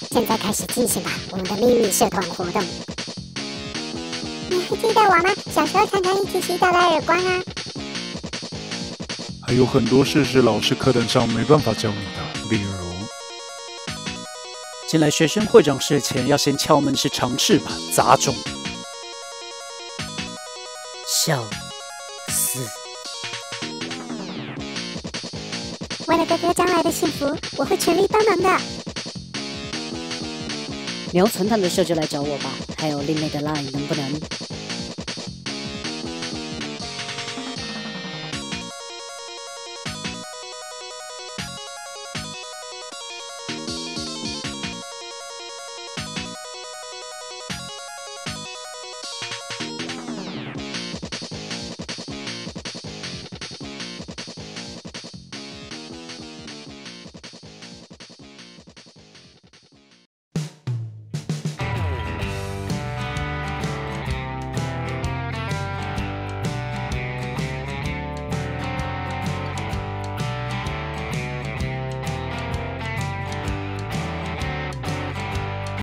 现在开始进行吧，我们的秘密社团活动。你还记得我吗？小时候常常一起洗澡的耳光啊。 还有很多事是老师课堂上没办法教你的，例如进来学生会长室前要先敲门是常识吧？杂种！笑死！ 为了哥哥将来的幸福，我会全力帮忙的。 你要存档的时候就来找我吧，还有另类的 line 能不能？